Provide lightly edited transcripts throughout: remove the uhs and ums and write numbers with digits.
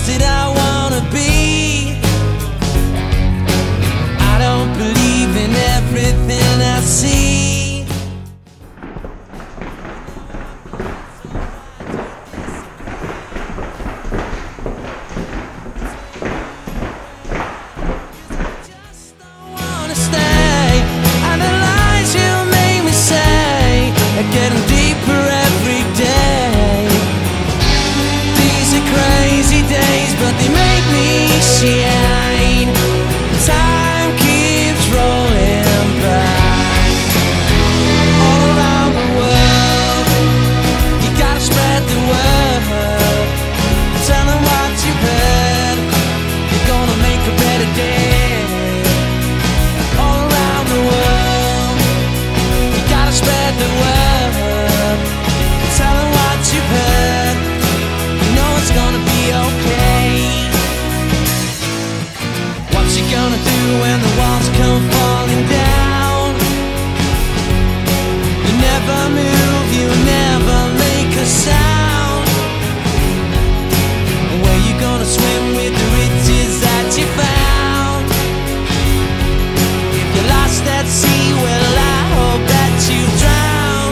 place that I wanna be. I don't believe in everything I see. Getting deeper every day. These are crazy days, but they make me shine. Time keeps rolling by. All around the world, you gotta spread the word. Tell them what you've heard. You're gonna make a better day. All around the world, you gotta spread the word. Gonna do when the walls come falling down? You never move, you never make a sound. And where you gonna swim with the riches that you found? If you're lost at sea, well I hope that you drown.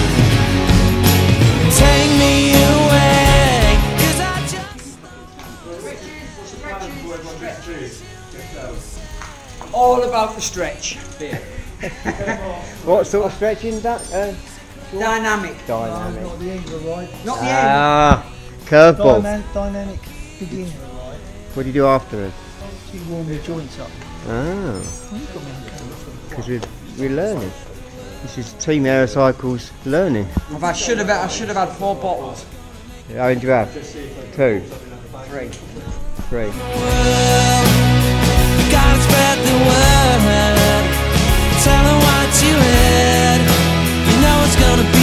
Take me away, 'cause I just all about the stretch. What sort of stretching? Dynamic. Dynamic. Not the end of the ride. Not the end. Curveball. Dynamic beginning of the ride. What do you do afterwards? You warm your joints up. Ah, because we're learning. This is Team Aerocycles learning. I should have had 4 bottles. How many do you have? 2? 3. 3. gotta spread the word. Tell them what you heard. You know it's gonna be